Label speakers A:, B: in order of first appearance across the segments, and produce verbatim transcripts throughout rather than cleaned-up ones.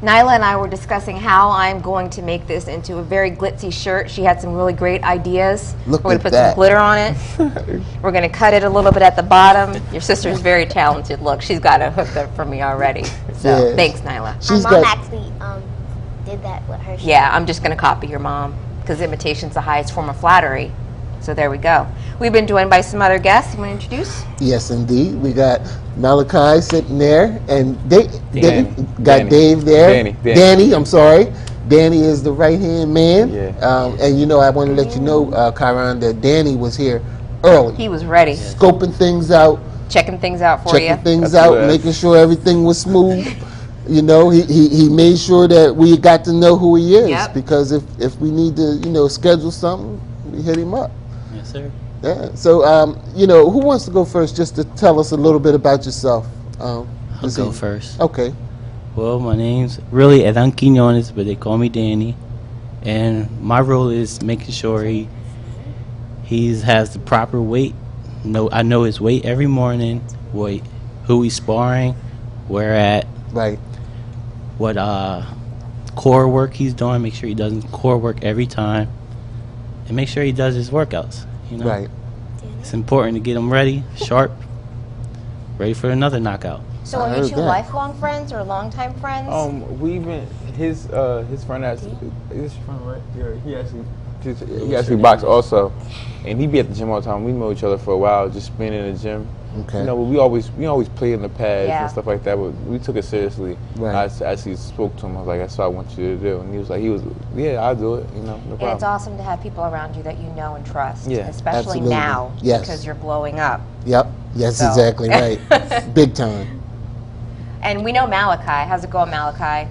A: Nyla and I were discussing how I'm going to make this into a very glitzy shirt. She had some really great ideas.
B: Look
A: We're going
B: at
A: to put
B: that.
A: some glitter on it. We're going to cut it a little bit at the bottom. Your sister's very talented. Look, she's got it hooked up for me already. So
B: Yeah.
A: thanks, Nyla.
B: She's
C: My mom
B: got-
C: actually um, did that with her.
A: Yeah, I'm just going to copy your mom because imitation's the highest form of flattery. So there we go. We've been joined by some other guests. You want to introduce?
B: Yes, indeed. We got Malachi sitting there, and they, they
D: Danny.
B: got
D: Danny.
B: Dave there.
D: Danny, Danny.
B: Danny, I'm sorry. Danny is the right-hand man.
D: Yeah.
B: Um, and you know, I want to let you know, uh, Kyron, that Danny was here early,
A: He was ready,
B: scoping things out,
A: checking things out for
B: checking
A: you.
B: things
D: That's
B: out,
D: good.
B: making sure everything was smooth. You know, he, he, he made sure that we got to know who he is.
A: Yep.
B: Because if, if we need to, you know, schedule something, we hit him up.
E: Yes, sir.
B: Yeah. So, um, you know, who wants to go first just to tell us a little bit about yourself? Um,
E: I'll
B: this
E: go
B: evening?
E: first.
B: Okay.
E: Well, my name's really Edan Quinones, but they call me Danny. And my role is making sure he he's has the proper weight. No, I know his weight every morning, weight, who he's sparring, where at,
B: Right.
E: what uh, core work he's doing. Make sure he does core work every time, and make sure he does his workouts. You know,
B: Right.
E: it's important to get him ready, sharp, ready for another knockout.
A: So
B: I
A: are you
B: heard
A: two
B: that.
A: lifelong friends or longtime friends?
D: Um, we even his uh his friend actually is his friend right? Yeah, he actually just, he actually boxed also, and he be at the gym all the time. We know each other for a while, just being in the gym.
B: Okay.
D: You know, but we always we always play in the pads
A: Yeah.
D: and stuff like that. But we took it seriously.
B: Right.
D: I s- actually spoke to him. I was like, "That's what I want you to do," and he was like, "He was yeah, I'll do it." You know, no
A: And it's
D: problem.
A: awesome to have people around you that you know and trust,
D: Yeah,
A: especially
B: absolutely.
A: now
B: Yes.
A: because you're blowing up.
B: Yep. Yes,
A: So-
B: exactly right. Big time.
A: And we know Malachi. How's it going, Malachi?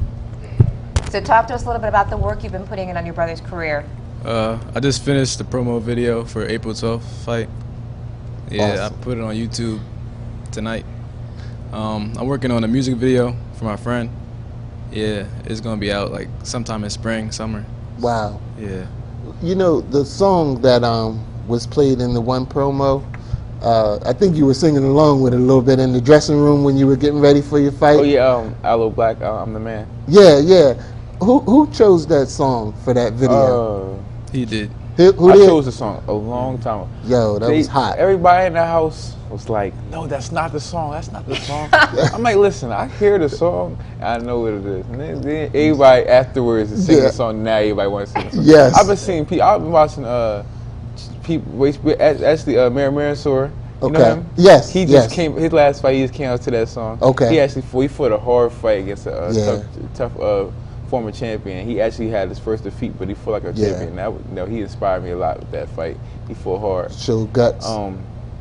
A: So talk to us a little bit about the work you've been putting in on your brother's career.
F: Uh, I just finished the promo video for April twelfth fight. Yeah,
B: Awesome.
F: I put it on YouTube tonight. Um, I'm working on a music video for my friend. Yeah, it's gonna be out like sometime in spring, summer.
B: Wow.
F: Yeah.
B: You know, the song that um, was played in the one promo, uh, I think you were singing along with it a little bit in the dressing room when you were getting ready for your fight.
D: Oh yeah, um, Aloe Black, uh, I'm the man.
B: Yeah, yeah. Who who chose that song for that video?
D: Uh,
F: He did.
B: who who
D: I
B: did?
D: chose the song a long time ago.
B: Yo, that
D: They-
B: was hot.
D: Everybody in the house was like, "No, that's not the song. That's not the song." I'm like, "Listen, I hear the song, and I know what it is." And then, then everybody afterwards is singing
B: Yeah.
D: the song. Now everybody wants to sing the song.
B: Yes.
D: I've been seeing people. I've been watching uh, people. Actually, uh, Mary Marisor. You know
B: Okay.
D: him?
B: Yes,
D: He just
B: yes.
D: came. His last fight, he just came out to that song.
B: Okay.
D: He actually fought, he fought a hard fight against a, a
B: Yeah.
D: tough, tough uh, former champion. He actually had his first defeat, but he fought like a
B: Yeah.
D: champion. That, would- you know, he inspired me a lot with that fight. He fought hard.
B: Show guts.
D: Um,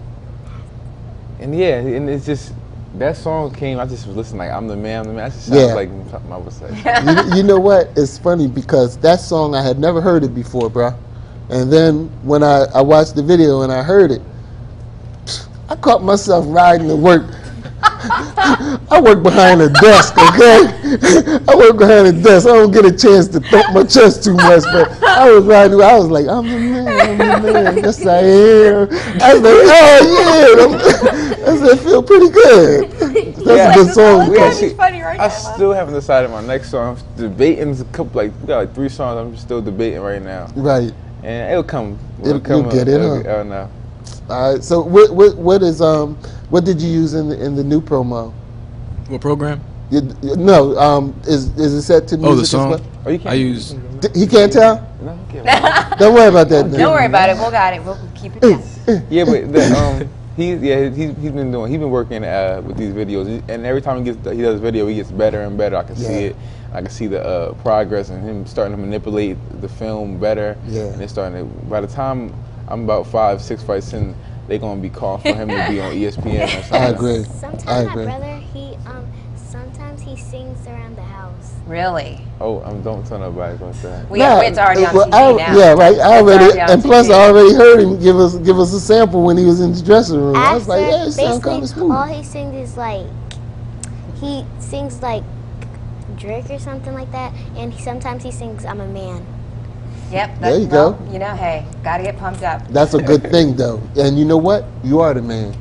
D: and yeah, and it's just that song came. I just was listening like I'm the man, I'm the man. That just sounds
B: Yeah.
D: like something I would say.
B: you, you know what? It's funny because that song I had never heard it before, bruh. And then when I, I watched the video and I heard it, I caught myself riding to work. I work behind a desk, okay? I work behind a desk. I don't get a chance to thump my chest too much, but I was riding. I was like, I'm the man, I'm the man. Yes, I am. I was like, oh yeah. I said, I feel pretty good. That's
D: Yeah.
B: a good song.
D: We
A: Okay,
D: actually-
A: it's funny right
D: I
A: now.
D: still haven't decided my next song. I'm debating a couple, like we got like three songs. I'm still debating right now,
B: Right.
D: and it'll come.
B: It'll-
D: come
B: you'll get it,
D: it'll-
B: huh?
D: Oh no.
B: All right. So what what what is um what did you use in the in the new promo?
F: What program?
B: You, you- no, um, is is it set to music
F: Oh, the
B: as
F: song.
B: well?
D: Oh, you can't.
F: I use.
B: D- He can't tell.
D: No, you can't.
B: Don't worry about that.
A: Don't worry about it. We'll got it. We'll keep it down.
D: Yeah, but the, um, he yeah he's he's been doing he's been working uh with these videos, and every time he gets he does video, he gets better and better. I can
B: Yeah.
D: see it. I can see the uh, progress and him starting to manipulate the film better.
B: Yeah.
D: And it's starting to. By the time I'm about five six fights in, they're gonna be calling for him to be on E S P N or something.
B: I agree.
C: Sometimes
B: I
C: my
B: agree.
C: brother, he um, sometimes he sings around the house.
A: Really?
D: Oh, um, don't tell nobody about that.
A: We,
B: Nah,
A: it's already on
B: well,
A: T V
B: I-
A: now.
B: Yeah, right. I
A: It's
B: already,
A: already on
B: and plus
A: T V.
B: I already heard him give us give us a sample when he was in the dressing room. I was like, yeah, it sounds kind of
C: basically, all
B: smooth.
C: he sings is like, he sings like Drake or something like that, and he, sometimes he sings "I'm a Man."
A: Yep.
B: There you
A: well,
B: go.
A: You know, hey, got to get pumped up.
B: That's a good thing, though. And you know what? You are the man.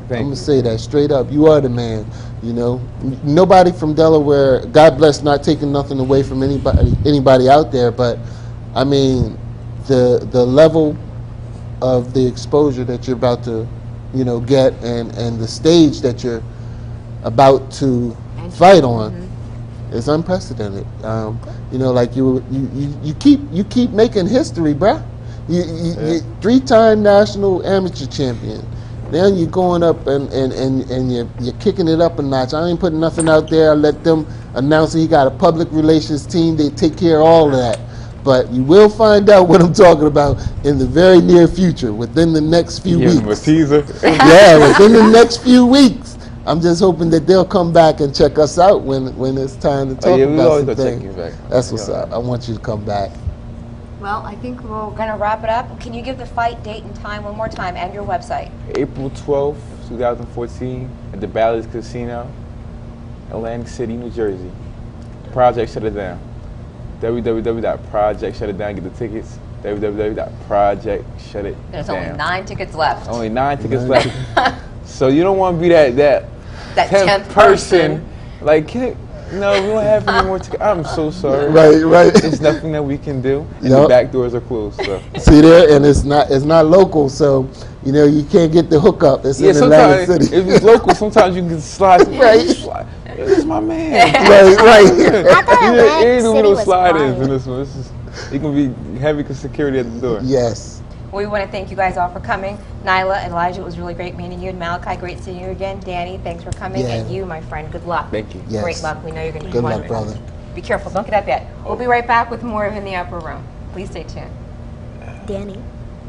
B: I'm gonna say that straight up. You are the man. You know, nobody from Delaware. God bless, not taking nothing away from anybody anybody out there, but I mean, the the level of the exposure that you're about to, you know, get, and and the stage that you're about to fight on mm-hmm. is unprecedented. Um, you know, like you you you, you keep you keep making history, bruh. You, you,
D: Yeah.
B: you three-time national amateur champion. Now you're going up and, and, and, and you're, you're kicking it up a notch. I ain't putting nothing out there. I let them announce that he got a public relations team. They take care of all of that. But you will find out what I'm talking about in the very near future, within the next few
D: Give him a
B: weeks.
D: teaser.
B: Yeah, within the next few weeks. I'm just hoping that they'll come back and check us out when, when it's time to talk
D: Oh, yeah, we
B: about
D: always
B: some
D: gonna check
B: things.
D: you back.
B: That's what's
D: Yeah.
B: up. I want you to come back.
A: Well, I think we're going to wrap it up. Can you give the fight date and time one more time and your website?
D: April twelfth, twenty fourteen, at the Bally's Casino, Atlantic City, New Jersey. Project Shut It Down. w w w dot project shut it down. Get the tickets. w w w dot project shut it down.
A: There's only nine tickets left.
D: Only nine tickets
B: Nine
D: left. So you don't want to be that that
A: That
D: tenth
A: tenth
D: person.
A: person.
D: Like, can it, no, we don't have any more tickets. I'm so sorry.
B: Right, right.
D: There's nothing that we can do. And the
B: Yup.
D: back doors are closed. So.
B: See there, and it's not it's not local, so you know you can't get the hookup. It's
D: Yeah,
B: in Atlantic
D: sometimes
B: City.
D: if it's local, sometimes you can slide.
B: Right.
D: slide. This is my man.
B: right, right.
C: I thought
D: You
C: Atlantic
D: ain't doing
C: City
D: no
C: was
D: slide-ins
C: fine.
D: in this one. This is, it can be heavy security at the door.
B: Yes.
A: We want to thank you guys all for coming. Nyla, Elijah, it was really great meeting you. And Malachi, great seeing you again. Danny, thanks for coming.
B: Yeah.
A: And you, my friend, good luck.
D: Thank you.
B: Yes.
A: Great luck. We know you're going to do
B: Good luck,
A: wonderful.
B: brother.
A: Be careful. Don't get up yet. We'll be right back with more of In the Upper Room. Please stay tuned.
C: Danny.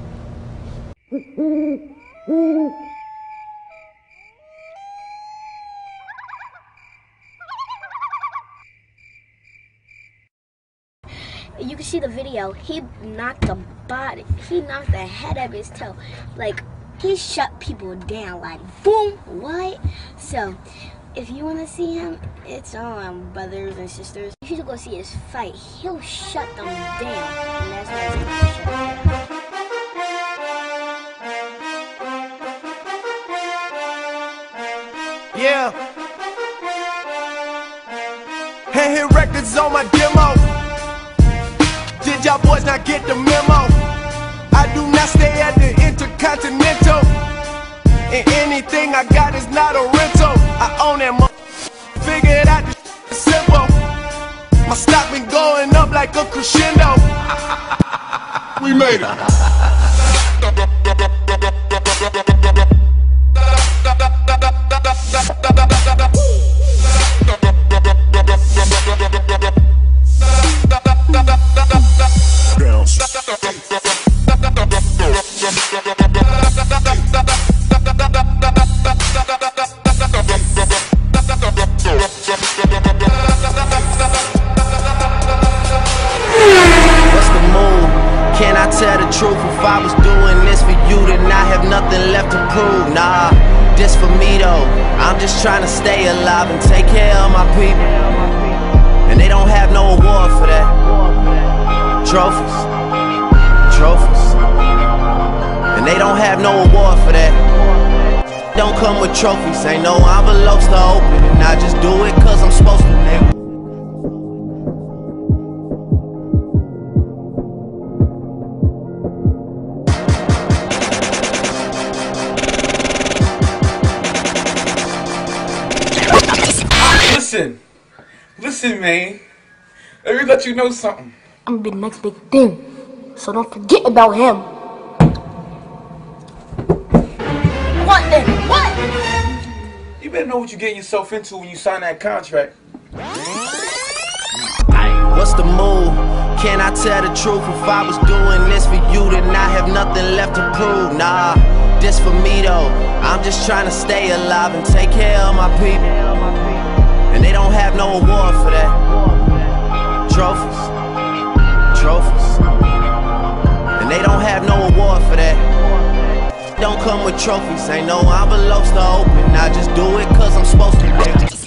C: You can see the video. He knocked the body. He knocked the head of his toe. Like, he shut people down. Like, boom, what? So, if you want to see him, it's on Brothers and Sisters. If you go see his fight, he'll shut them down. And that's why he's gonna shut them down.
G: Yeah. Hand hit records on my demo. Did y'all boys not get the memo? I do not stay at the Intercontinental. And anything I got is not a rental. I own that mo. Figured out the simple. My stock been going up like a crescendo. We made What's the move? Can I tell the truth? If I was doing this for you, then I have nothing left to prove. Nah, this for me though. I'm just trying to stay alive and take care of my people. And they don't have no award for that. Trophies, trophies. And they don't have no award for that. Don't come with trophies, ain't no envelopes to open. And I just do it cause I'm supposed to, nigga.
D: Listen, listen, man. Let me let you know something.
H: I'm gonna be the next big thing. So don't forget about him. What then? What?
D: You better know what you're getting yourself into when you sign that contract.
G: What's the move? Can I tell the truth? If I was doing this for you, then I have nothing left to prove. Nah, this for me though. I'm just trying to stay alive and take care of my people. And they don't have no award for that. Trophies, trophies. And they don't have no award for that. Don't come with trophies, ain't no envelopes to open. I just do it cause I'm supposed to, nigga.